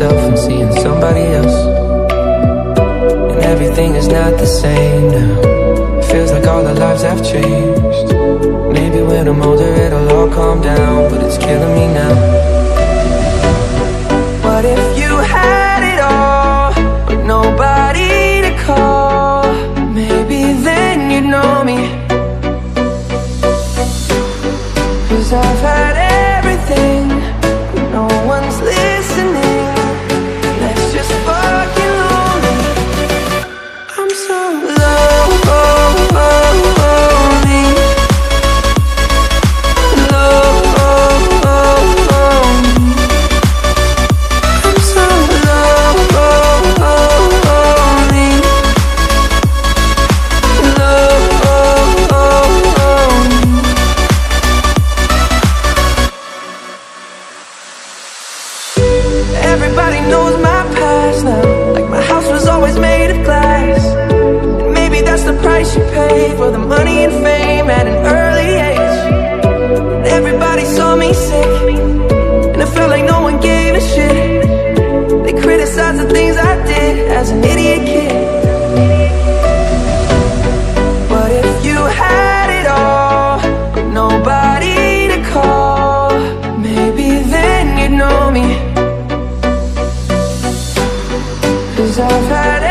yourself and seeing somebody else, and everything is not the same now. It feels like all our lives have changed. Maybe when I'm older it'll all calm down, but it's killing me now. What if you had it all, but nobody to call? Maybe then you'd know me. 'Cause I've had everything, but no one's listening. That's just fucking lonely. I'm so lonely. I'm so lonely. Everybody knows my past now, like my house was always made of glass. And maybe that's the price you pay for the money and fame at an early age. And everybody saw me sick, and I felt like no one gave a shit. They criticized the things I did as an idiot kid. But if you had it all, but nobody to call, maybe then you'd know me. 'Cause I've had